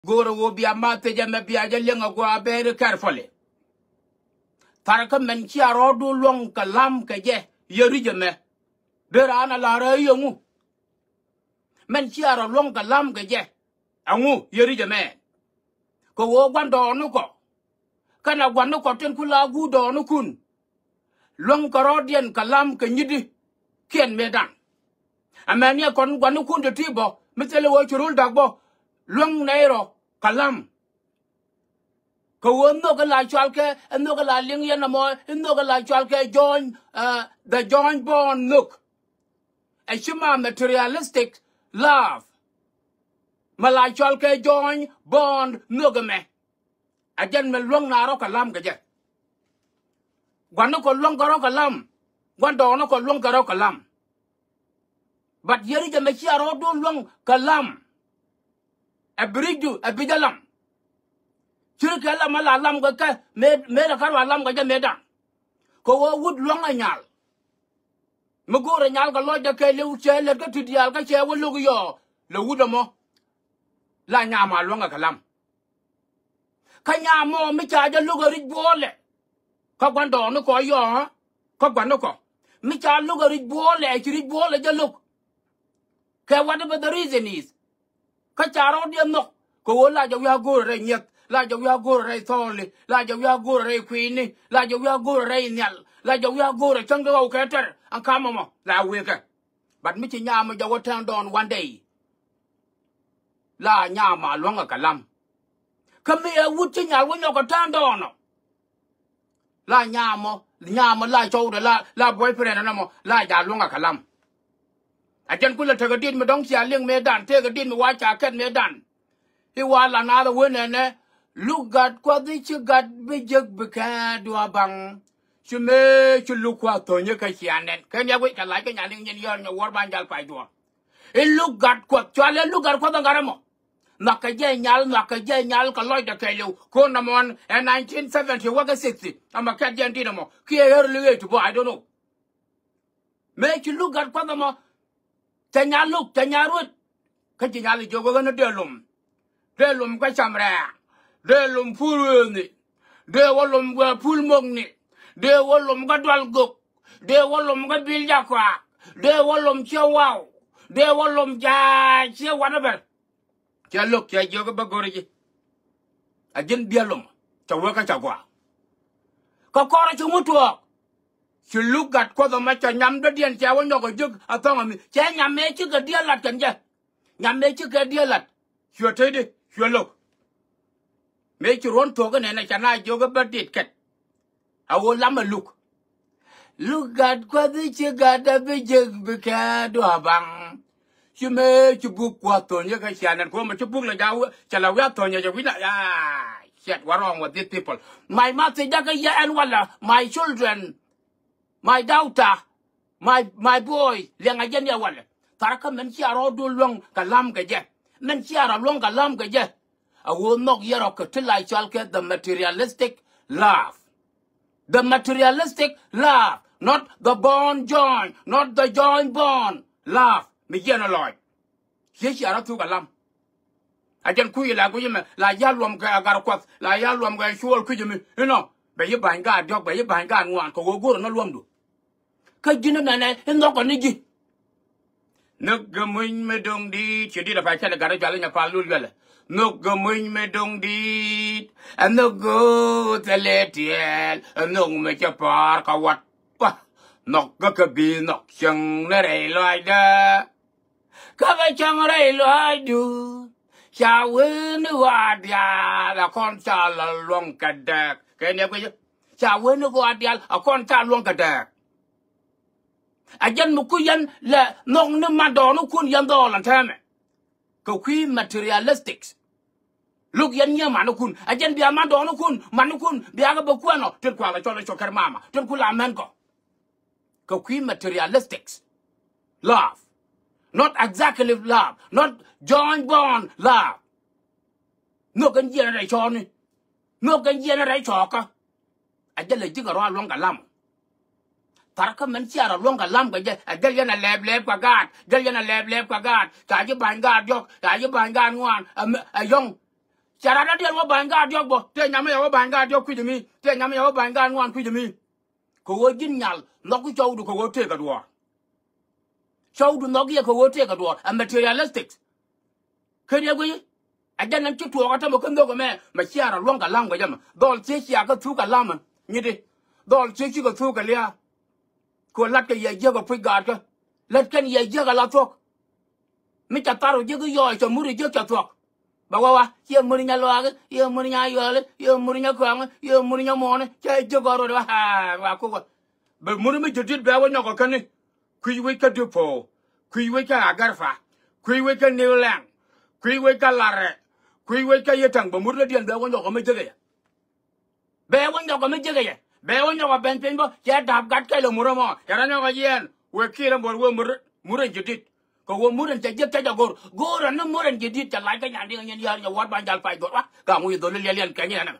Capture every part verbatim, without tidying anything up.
Goro will be a mate jam be a young go very carefully. Taraka men chia rodu long kalam kaje, yerigame. There are a lara young. Men chia long kalam kaje, amu, yerigame. Go one door no go. Kana one no cotton kula good or no kun. Long Carodian kalam kanyidi, Ken medan. A mania con one no kun the tibo, Mitchell rule dagbo. Long nairo kalam ko no ga la chalke no ga la ling yan mo no ga la chalke join uh, the joint bond look a shima materialistic love mala chalke join bond no ga me ajan me long naro kalam ga je gwanu ko long garo kalam gwando no ko long garo kalam but yeri je me chi aro do long kalam a bridge a bidalam chirka la mala lam ga ka me me la karwa lam ga medan ko wo wud long anyal mo gore nyal ga lo de ke le uche le ga tidial ga che wo lu yo le wud mo la nya ma long ga lam ka nya mo mi cha ja lu ga ri bole ka gwan do no ko yo ko gwan no ko mi cha lu ga ri bole chi ri bole ja lu ke whatever the reason is Kacharo dia no, ko la jo ya go re nyet, la jo ya go re tholi, la jo ya go re queenie, la jo ya go re nyal, la jo ya go re chang go keter, an kama mo, la weke. But mi chi nyama jo turn down one day. La nyama longa kalam. Kami e wuti nyal wo nyoko turn down. La nyama, nyama la jo la la boyfriend na mo, la ja longa kalam. Ajan kula tagadin me dong sia ling medan tagadin me wacha ket medan he wala na the winner ne lugat kwa di chugat bijek beka dua bang chume chulu kwa tonya ka sianen kan ya wi ka lai ka nya ling yen yon nya war ban jal pai dua e lugat kwa chale lugat kwa dangaramo nakaje nyal nakaje nyal ka loy da kelu ko na mon in nineteen seventy waga sixty ama ka jan dinamo ki early way to I don't know me chulu lugat kwa damo Tanya look, Tanya root. Kajali jogo na delum. Delum kachamra. Delum pulni. De wolum ga pulmogni. De wolum ga dwalgok. De wolum ga biljakwa. De wolum chawaw. De wolum ja che whatever. Cha look ya jogo bagoriji. Ajin bialum. Chawa ka chagwa. Ka kora chumutuo. She look at kwa the match and yam the dean chawan no jug a thong me. Chan yam make you a dear lat and ya. Yam make you a dear lat. Sure teddy, sure look. Make your own token and I can I jog about it cat. I will lama look. Look at kwa the chigat a big jug beca do a bang. She made you book what on your can and come to book like our Chalawaton your winner. Ah, shit, what wrong with these people? My mother, Daka, ya and Walla, my children. My daughter, my my boy, liang ajen ya wale. Taraka men chiaro do long kalam gaje. Men chiaro long kalam gaje. I will not hear of till I shall get the materialistic love. The materialistic love, not the bond join, not the join bond love. Me yen aloy. Ye chiaro tu kalam. Ajen kuyi la kuyi me la yalwam ga agar kwat la yalwam ga shuol kuyi me. You know, be ye bang ga dog be ye bang ga ngwan ko go na luam du. Kajina nana endo koniji Nugamuin me dong di chidi da facha da gara jala nya palu gala Nugamuin me dong di and no go teletiel and no me cha par ka wat pa nok ga ka bi nok chang na re loi da ka ga chang re loi du cha wen wa dia la kon cha la long ka da ke ne ko cha wen wa dia a kon cha long ka da Ajan mukuyan la nong ne madonu kun yan do lan tame. Ko kui materialistics. Look yan nya manu kun. Ajan biya madonu kun manu kun biya ga bakwano tel kwa la chola chokar mama. Tel kula men ko. Ko kui materialistics. Love. Not exactly love. Not joint bond love. No kan yen rai choni. No kan yen rai choka. Ajan le jiga ro long kalam. Taraka men chiara longa lam gaje adel yana leb leb kwa gat del yana leb leb kwa gat ta ji ban gat yok ta ji ban gat ngwan a yong Charada dia wa banga dia bo te nyame ya wa banga dia ku jimi te nyame ya wa banga nwan ku jimi ko wo jin nyal no ku chow du ko wo te ka do chow du no gi ko wo te ka do a materialistic ke dia go yi a jan nan tu ko ta mo kan do ko me ma chiara long ka lang go jam dol che chia ka tu ka lam ni di dol che chi ko tu ka lia ko lat ka ye je ko pu ga ka lat kan ye je ka la tok mi cha taro je ko yo cho mu ri je ka tok Bawa, ye murinya loag, ye murinya yole, ye murinya kwang, ye murinya mone, che jogoro ha, wa ko. Be murimi jidit be wonyo ko kani. Kui we ka dupo, kui we ka agarfa, kui we ka newlang, kui we ka lare, kui we ka yetang be murle dien be wonyo ko me jege. Be wonyo ko me jege. Be wonyo ko ben pen bo, ya dab gat ka lo muramo, ya ranyo ko yen, we kira bor we mur mure jidit. Ko wo muren te jek ta gor gor na muren jidit ta lai ka nyandi nyen yar nya war ban jal fay dor wa ka mu do le len ka nyana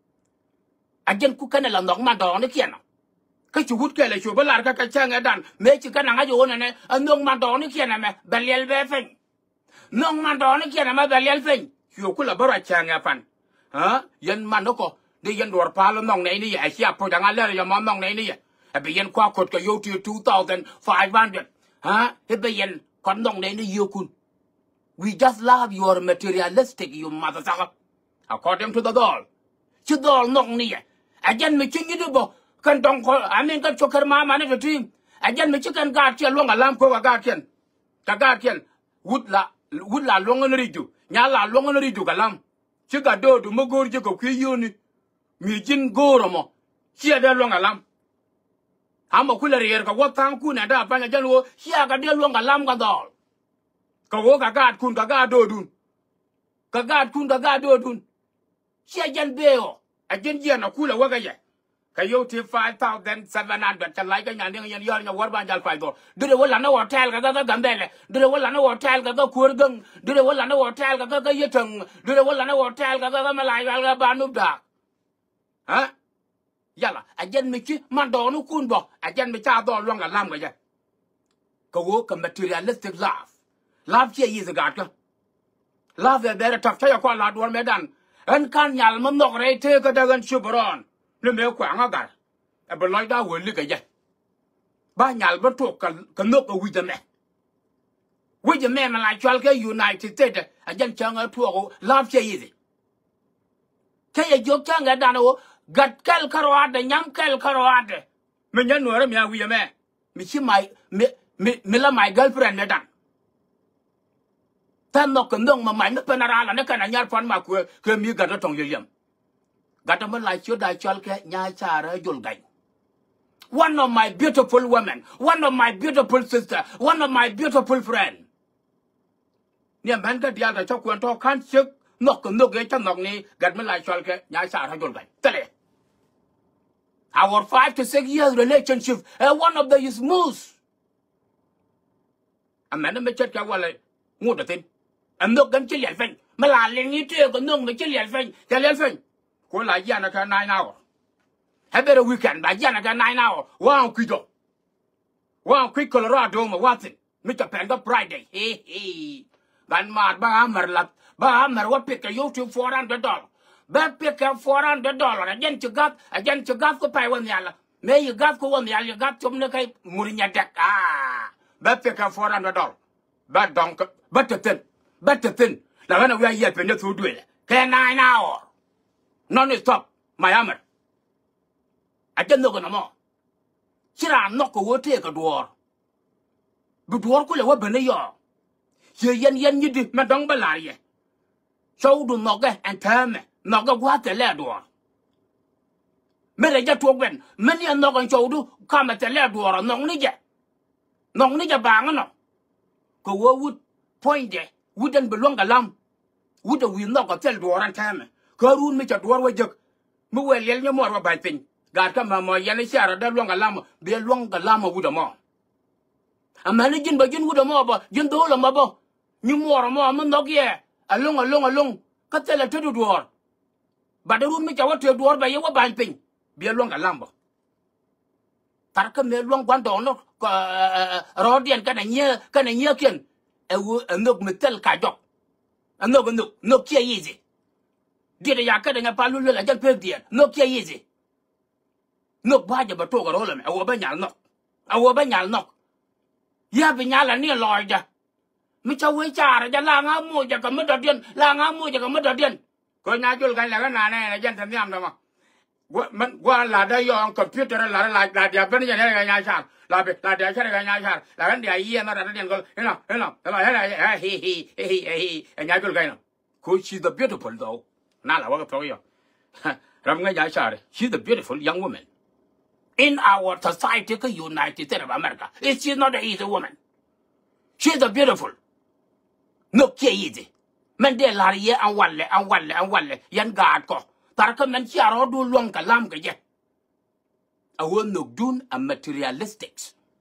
ajen ku kana la nok ma do ne kiena ka chu hut ke le chu balar ka ka changa dan me chi kana nga yo ne anong ma do ne kiena me balel be fen nong ma do ne kiena ma balel fen yo ku la bara changa fan ha yen man ko de yen dor pa lo nong ne ni ya sia po danga le ya ma nong ne ni ya be yen kwa kot ka yo ti two thousand five hundred ha he be yen Kondong ne ni yokun. We just love your materialistic, you mother sucker. According to the doll. Chu doll nong ni. Again me chingi do bo. Kan dong ko I mean kan choker ma ma ne to team. Again me chicken guard chen long alam ko ga ken. Ka ga ken. Wood la wood la long on riju. Nya la long on riju kalam. Chiga do do mo gor je ko kwi yoni. Mi jin goro mo. Chia de long alam. Amo kula rier ka watang ku na da banya janwo sia ka de long alam ka dol ka wo ka gad kun ka ga do dun ka gad kun ka ga do dun sia jan beo a jen je na kula wa ga ye ka yo ti five thousand seven hundred ta lai ka nya ne yen yor nya war ban jal fay do dure wala na hotel ka ga gambele dure wala na hotel ka ga kur gang dure wala na hotel ka ga yetang dure wala na hotel ka ga malai ga banu da ha Yala, ajen me chi man do no kun bo, ajen me cha do long ga lam ga ya. Ko wo ka materialistic love. Love che yi zagat ka. Love e bere taf ta ko la do medan. En kan nyal mam nok re te ka dagan chubron. Le me kwa nga gar. E be loy da wo li ga ya. Ba nyal ba to ka ka nok ka wi de me. Wi de me ma la chwal ke United States, ajen cha nga to ko love che yi. Ke ye jok cha nga dan wo Gat kel karoade nyam kel karoade me nyan no ram ya wi me mi chi mai me me me la my girlfriend ne dan tan no kan dong ma mai me penara la ne kana nyar fan ma ku ke mi ga tong yem ga ta ma la chu da chal ke nya cha ra jul gai one of my beautiful women one of my beautiful sister one of my beautiful friend ne man ga dia da chok kwan to kan chik nok kan nok ge cha nok ni gat ma la chal ke nya cha ra jul gai tele Our five to six years relationship is one of the smooth. A man me chat ka wala ngut tin. Am nok gan chi lian fen. Ma la len ni te ko nong me chi lian fen. Ka lian fen. Ko la ya na ka nine hour. Ha better weekend ba ya na ka nine hour. Wow ku do. Wow ku Colorado ma watin. Mi ta pen ga Friday. He he. Gan ma ba mar la. Ba mar wa pick a YouTube four hundred dollars. Ba pick up four hundred dollars. Again to got, again to got ko pay one yalla. May you got ko one yalla, you got to make a murinya deck. Ah, ba pick up four hundred dollars. Ba donk, but the thin, but the thin. Now when we are yet when you do it. Can nine hour. Non stop, my hammer. I don't know no more. Sira knock a wood take a door. But door could have been a yaw. Ye yen yen you did, Madame Balaye. So do knock and tell me. Nó có quá thể lẽ đùa. Mấy lại cho thuộc bên. Mấy nhân nó còn châu đu. Khá mà thể lẽ đùa rồi. Nông ní chả. Nông ní chả bảng nó. Cô vô vụt. Point chả. Vụt anh belong cả lâm. Vụt ở viên nó có thể đùa ràng thêm. Cơ rùn mấy chả đùa với giấc. Mới quay liên nhau mọt vào bài tình. Gạt cả mà mời dân xa ra đã luông cả lâm. Bia luông cả lâm mà vụt ở mọ. À mà nó dân bà dân vụt ở mọ bà. Dân tố là mà bà. Nhưng mọ ở mọ mà nó kia. À lung à lung à lung. Các thể là thế đùa. But the room make what to do by your banking. Be a longer lumber. Tarka me long one donor, Rodian can a year, can a year kin, a look metal kajok. A no, no, no, kia easy. dia de ya ka de pa lu la jan pe dia no ke yizi no ba ja ba to ga ro la me awo ba nyal no awo ba nyal no ya bi nyal la ni lo ja mi cha we cha ra ja la nga mo ja ka ma da dien la nga mo ja ka ma da dien ko nya jul ga la ga na ne jan tham yam da maมันว่าลาได้ยองคอมพิวเตอร์ลาลาลาเดียเป็นยังไงกันยาชาลาเบลาเดียใช่กันยาชาลากันเดียยี่น่าจะเรียนก็เห็นหรอเห็นหรอเห็นหรอเห็นหรอเฮ้ยเฮ้ยเฮ้ยเฮ้ยเฮ้ยเฮ้ยยาจุลกันเนาะคือ she's the beautiful though น่าละว่าก็พออยู่รำกันยาชาเลย she's the beautiful young woman in our society ก็ United States of America it's she's not an easy woman she's the beautiful no แค่ easy มันเดี๋ยวลาเรียอันวันเลยอันวันเลยอันวันเลยยันกาดก็ตาก็มันเชื่อเราดูลวงกับล้ำกันเยอะเอาวนนกดุนอัน materialistic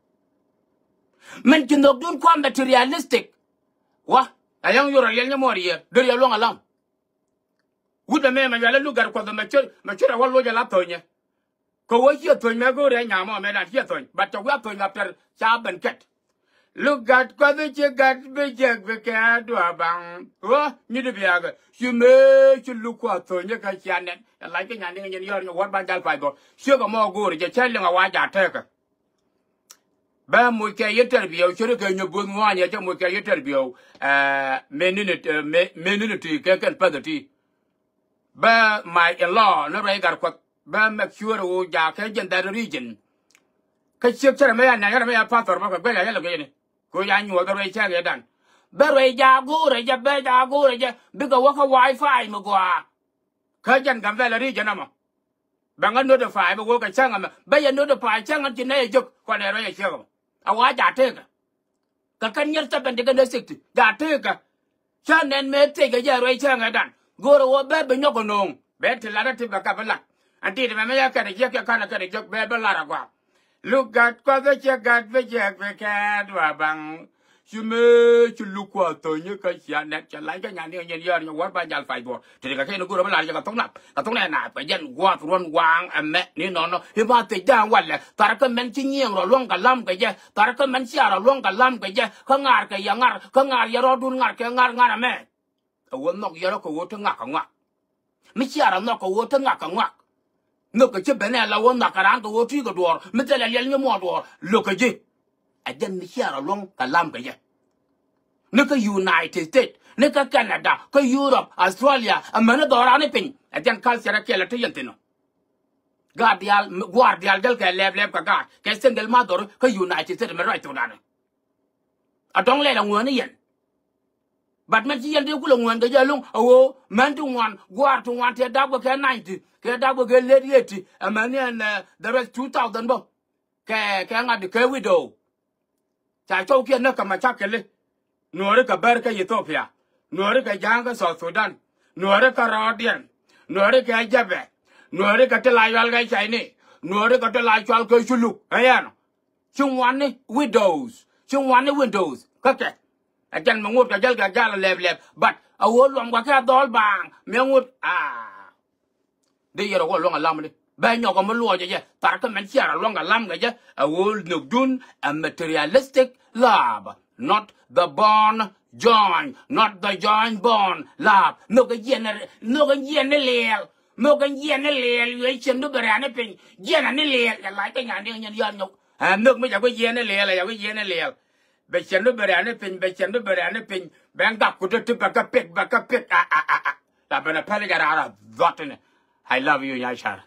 มันจะนกดุนความ materialistic วะแต่ยังอยู่ระยะยังมอดีเดี๋ยวลวงกับล้ำวุฒิแม่มันจะเล่นลูกกันคนมันเชื่อมันเชื่อว่าลูกจะรับตัวเนี่ยก็ว่าเชื่อตัวแม่ก็เรียนหยามว่าแม่ได้เชื่อตัวบัดจะว่าตัวกับเธอชาบันเก็ตลูกกัดก็ไม่เชื่อกัดไม่เชื่อไปแค่ตัวบังวะนี่ดูเบียร์ชื่อเมย์ชื่อลูกว่าตัวเนี่ยก็เชื่อเนี่ยอะไรก็อย่างนี้อย่างนี้อย่างนี้วัดบ้านจัลไฟบอกเชื่อกับมอกูจะเชื่อเรื่องว่าจะเท่กันบ้านมวยแกยัดเตอร์เบียวเชื่อกันอยู่บนหัวเนี่ยจะมวยแกยัดเตอร์เบียวเอ่อเมนูนี่เมนูนี่ที่แกกันพัฒน์ที่บ้านไม่เอล่อนั่นไรกันกว่าบ้านแม็กชัวร์ว่าจะแค่ยันดาร์รีจินก็เชื่อเชื่อไม่ยันเนี่ยไม่ยันพัฒน์มาก็เป็นอะไรกันเนี่ยก็ยังอยู่กับไรเชื่อกันดันบ้านไรยากูไรจะบ้านยากูไรจะบิ๊กว่าเขาไวไฟมากว่าเขาจันกันได้ละรีจินนะมั้งบางอันโน้ตไฟบอกว่ากันช่างอ่ะบางอันโน้ตไฟช่างอันจีนเนี่ยจุกคนอะไรเชื่อกันเอาว่าจ่าเท่กันก็กันยันจะเป็นเด็กกันได้สิทธิ์จ่าเท่กันช่างเน้นเมตติกันยังไรช่างกันดันกูรู้ว่าแบบเป็นยกคนงแบบที่ละที่แบบกับเป็นหลักอันที่มันไม่ยากกันเยอะแค่ขนาดกันยกแบบเป็นหลักกว่าลูกกัดก็จะเชื่อกัดไม่เชื่อไปแค่ตัวบางชิเมชิลูกว่าตัวนี้ก็เสียเน็ตจะไล่กันอย่างนี้อย่างนี้อย่างวัดบ้านยาไฟบัวทีนี้ก็แค่นึกว่าเป็นหลักอย่างต้องหนักก็ต้องแน่หนาไปยันวัดรวนวางอันแม่นี่นอนเนาะที่ว่าติดยางวันแหละตาก็มันชิ้นเงี้ยงเราล่วงกันล่ำกันเยอะตาก็มันเสียเราล่วงกันล่ำกันเยอะข้างงานกันยังงานข้างงานอย่ารอดูงานแค่งานงานแม่เอาวันนกอย่ารอก็วัวทั้งงานกันงานไม่เชื่อเรานกก็วัวทั้งงานกันงานนกก็จะเป็นเราวันนักการก็วัวที่ก็ดัวไม่ใช่เราเลี้ยงเงี้ยมัวดัวลูกก็จีไอ้เดนไม่เชื่อเราล่วงกันล่ำกันเยอะนึกก็ United States นึกก็แคนาดาก็ยุโรปออสเตรเลียอเมริกาอะไรเป็นไอ้เจ้าข้าศึกรักเกลัดที่ยันติโนกาเดียลกวาร์เดียลเดลแกเลบเลบกับกาแกเซนเดลมาดอร์ก็ United States ไม่รู้ไอ้ตัวนั้นอะต้องเล่นงวนนี่ยันบัดมันที่ยันเดียวกูลงงวนก็จะลงโอ้มันทุกวันกวาร์ทุกวันเทียดับก็แค่ninetyแค่ดับก็แค่เลดี้eightyอเมริกันเดอะเรสtwo thousandบ่แค่แค่งานเด็กแค่วิดโอจ่ายโชคเกียนนักกรรมชักกันเลยนัวเรื่องกับเบอร์กับอีโธเปียนัวเรื่องกับยังกับซาอุสุดานนัวเรื่องกับรอเดียนนัวเรื่องกับเอเบนัวเรื่องกับเทลายวัลกับไชนีนัวเรื่องกับเทลายวัลกับชุลุเฮียนช่วงวันนี้วิดโอส์ช่วงวันนี้วิดโอส์ก็แค่อาจารย์มังคุดกับเจ้ากับเจ้าเล็บเล็บบัดเอาหัวลงกับแค่ดอลบางมังคุดอ่าเดี๋ยวเราก็ลงกับลำเลยแบงก์ก็ไม่รู้จะยังตาก็มันเชื่อเราลงกับลำกันยังเอาหัวหนุกดุน a materialistic love not the born join not the join born love นกเย็นนกเย็นนี่เลี้ยนกเย็นนี่เลี้ยอยู่ไอ้เช่นดูเบรานนี่เป็นเย็นนี่เลี้ยอะไรก็อย่างนี้ยันยันนกอ่านกไม่อยากว่าเย็นนี่เลี้ยอะไรอยากว่าเย็นนี่เลี้ยไปเช่นดูเบรานนี่เป็นไปเช่นดูเบรานนี่เป็นแบงก์กับกูจะทุบบักกับเป็ดบักกับเป็ดอ่ะอ่ะอ่ะแต่เป็นอะไรกันอะไรดอทเนี่ย I love you ยาชา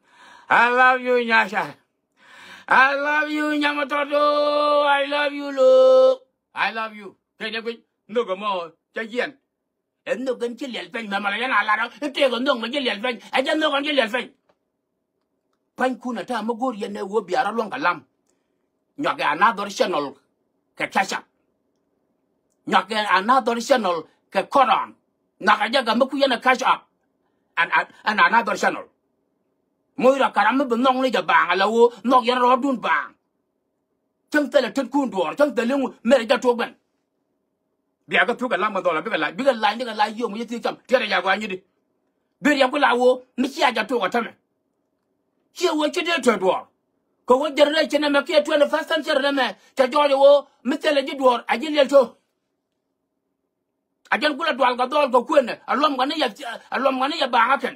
I love you ยาชา I love you ยามาตัวดู I love you ลูกI love you แค่นี้ก็นึกว่ามั่วใจเย็นเอ็นนึกกันจะเลี้ยงเป็นมาอะไรกันอะไรแล้วเจ้าก็นึกมันจะเลี้ยงเป็นไอ้เจ้านึกกันจะเลี้ยงเป็นพันคุณถ้ามากูเรียนในวัวเบียร์ล่วงกันลำหยอกกันน่าดอร์ชนอลกับแคชชัพหยอกกันน่าดอร์ชนอลกับคอรอนนักอาจารย์ก็มาคุยในแคชชัพอันอันอันน่าดอร์ชนอลมือเราการไม่เป็นน้องนี่จะบางแล้วนกยันรอดุนบางจังแต่ละทุกคนตัวจังแต่เรื่องไม่ได้จะทุกข์มันเดี๋ยวก็ทุกข์กันล่ำมาตลอดไม่เป็นไรไม่เป็นไรนี่กันไรยุ่งไม่ใช่ที่จำที่อะไรอย่างว่าอย่างนี้เดี๋ยวก็ลาวไม่ใช่จะทุกข์กันทำไมเชื่อว่าจะได้ทุกข์ตัวก็ว่าจะได้ชนะมาแค่ตัวในฟ้าสันเชื่อได้ไหมจะจอดอยู่ไม่ใช่เลยจะดูอาจจะเลี้ยงโชว์ ajan kula dwal ka dol ko kwene alom ngane ya alom ngane ya bangaken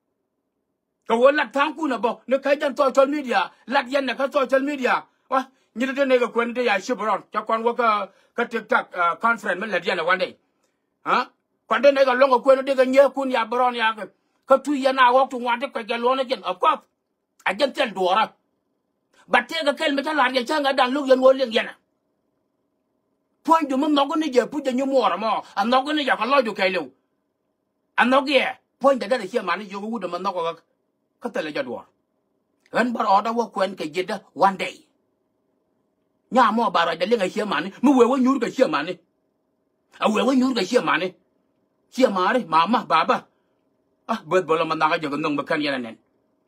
ko wala tanku na bo ne ka jan social media lat yan na ka social media wa ni de ne ga kwene ya shibron ta kon wa ka ka tiktok conference man lat yan one day ha kon de ne ga longo kwene de ga nye kun ya bron ya ka tu ya na wa tu wante ko ga lona jen of course ajan tel dora batte ga kel meta la ya changa dan lu yan wo len yana point du mum nogo ni je pu de nyu mo ra mo an nogo ni ya ka lo ju kai lu an nogo ye point da da che ma ni ju gu da man nogo ka ka tele ja do ran bar oda wo kwen ke jeda one day nya mo ba ra da le ga che ma ni mu we wo nyu ga che ma ni a we wo nyu ga che ma ni che ma ri mama baba ah bet bolo man na ga jo nong ba kan yana nen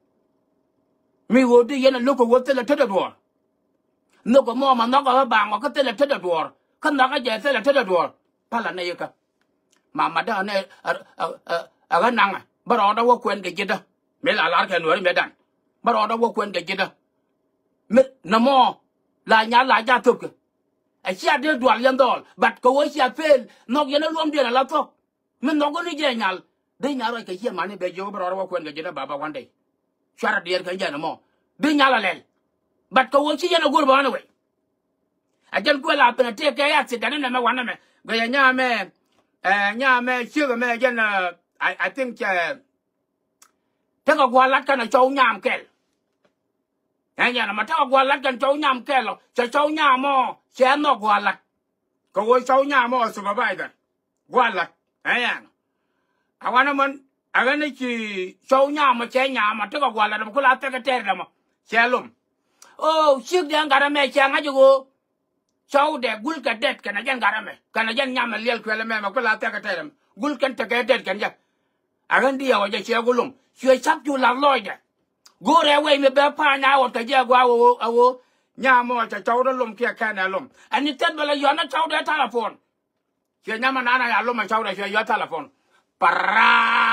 mi wo di yana lo ko wo tele te da do no ko mo ma nogo ba ngo ka tele te da do kan na ga je tele te da do pala na yeka mama da ne a ga nanga baro da wo kwen ge jeda me la la ka no me dan baro da wo kwen ge jeda me na mo la nya la ja tuk a sia de do al yan dol bat ko wo sia fel no ge na lom de la to me no go ni je nyal de nya ro ke sia mane be jo baro da wo kwen ge jeda baba one day shara de ka ja na mo de nya la lel bat ko wo sia na go ba na we ajan ko la pena te ke ya ti dan na me wana me go ya nya me eh nya me shu me jan I I think uh ta ko gwa lat kan chou nyam kel ya nya na ma ta ko gwa lat kan chou nyam kel cha chou nyam mo che no gwa lat ko wo chou nyam mo su ba bai da gwa lat ya a wana man a ga ni chi chou nyam ma che nyam ma ta ko gwa lat ko la ta ka ter da mo che lum oh shik dan ga me che nga ju chou de gul ka det kana jan garame kana jan nyam lel kwele me ma ko la ta ka terem gul kan ta ka det kan ja agan dia wa ja che gulum chue chap ju la loy de go re we me be pa na wa ta ja gwa wo wo nya mo cha chou da lum kia ka na lum ani tet bala yo na chou de telephone che nya ma na na ya lum ma chou de che yo telephone para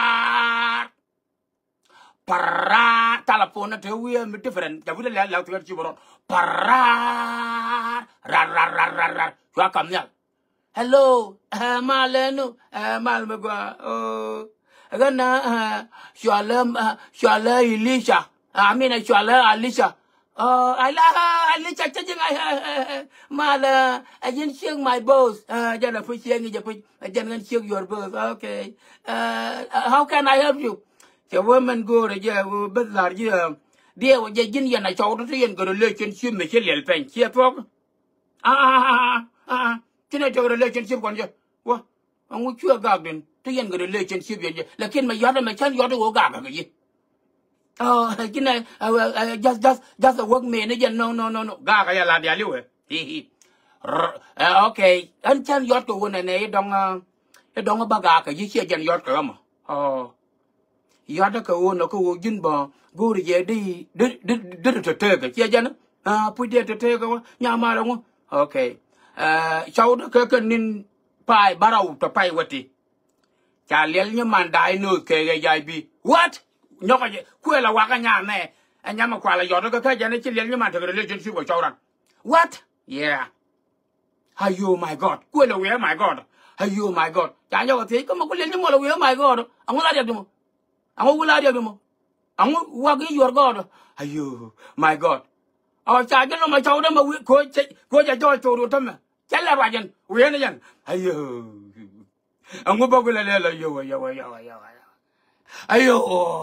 para telephone na te wi me different ja bu de la la tu chi boron para ra ra ra ra ra chua kam nya hello uh, malenu uh, mal me gwa oh gana uh, shalom uh, shalom Elisha I mean shalom Elisha oh I la Elisha chajing I mal ajin siang my boss uh jana pu siang je pu jana siang your boss okay uh, how can I help you the woman go je bet lar je dia je jin yana chaw to yen go relationship me che lel pen che pok ah ah ah chine to relationship kon je wa angu chua gag den to yen go relationship yen je lakin ma yoda ma chan yoda go gag ga yi oh chine just just just a work man je no no no no ga ga ya la dia liu hi hi okay an chan yod ko wona ne dong dong ba ga ka yi che jen yod ka ma oh yoda ko wona ko jin ba go ri je di di di to te ka che jen ah pu de to te ka nya ma lo okay uh chau da ka ka nin pai barau to pai wati cha lel nya man dai no ke ga yai bi what nyoka je ku la wa ka nya me anya ma kwa la yoda ka ka je ne chi lel nya man to relationship ko chau ran what yeah ayo my god ku la we my god ayo my god cha nyoka ti ko ma ku lel nya mo la we my god angu la de mo angu la de mo angu wa gi your god ayo my god oh cha cái nó mà cháu đó mà cô cô cha cho tôi rồi thầm chắc là bà dân uyên này dân ayo ông có bao cái là là ayo ayo ayo ayo ayo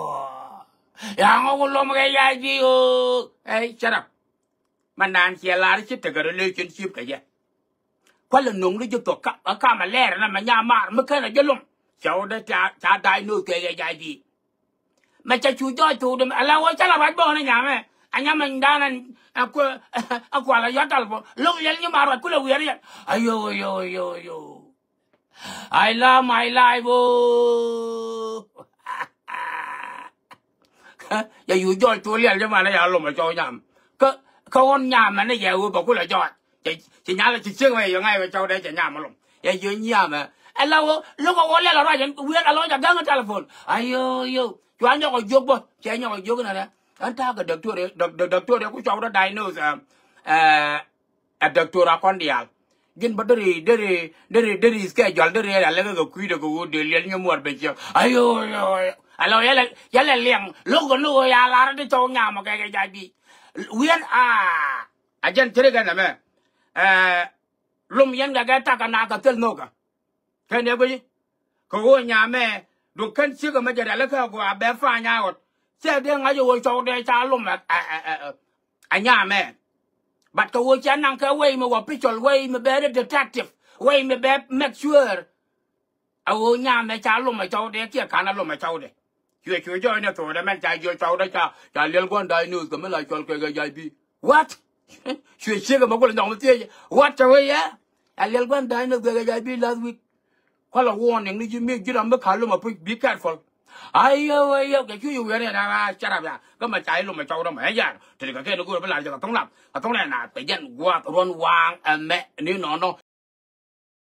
ya ông có lo mà cái gì ô ấy shut up mà nàng chia la đấy chứ từ cái relationship cái gì qua lần nung đấy cho tôi cắt ở cam mà lẹ là mà nhà mà mới cái là cho luôn cháu đó cha cha đại nuôi cái cái gì mà cha chú cho tôi đó mà là chắc là bà bò này nhà mẹ anh em mình đang aku aku ala ya talpo lo yel ni maro aku lo yeri ayo ayo ayo ayo I love my life oh ya yu jo to le le ma na ya lo ma jo nyam ko ko on nyam ma na ya u ba ku la jo chỉ chỉ nhà là chỉ chiếc này giờ ngay về châu đây chỉ nhà mà luôn ya yu nhà mà ala wo lo ko wo le la ra jen wi ala ja gang telephone ayo ayo cho anh cho ko jo bo che nya ko jo na na anh ta cái doctor doctor doctor ko chaw da diagnose a a doctor akondial gin badari dere dere dere ske jol dere ala ga ku de ko de len ñu mor be ci ayo ayo alo yalla yalla lem logo no ya la de to nya ma ga ga bi wien a ajen tere ga na me eh lum yen ga ga ta ka na ka tel no ka ke ne bi ko wo nya me du kan ci ga ma jara la ka ko be fa nya wot se de nga yo cho de cha lum a a nya me but ko wo cha nang ka we me wa picture we me be detective we me be make sure a wo nya me cha lum ma cho de kia ka na lum ma cho de chue chue jo ne to de men cha yo cho de cha cha liên quan dai news ko me la cho ke ga jai bi what chue chue ga ma ko no te what cho we ya a liên quan dai news ga jai bi last week ko la warning ni ji me ji ram ba ka lum ma be careful ayo ayo cái chú yêu vậy này là cha làm ya có mà chạy luôn mà trâu đâu mà ya thì cái cái nó cũng phải làm cho tông làm tông này là tự nhiên qua ron wang mẹ nếu nó nó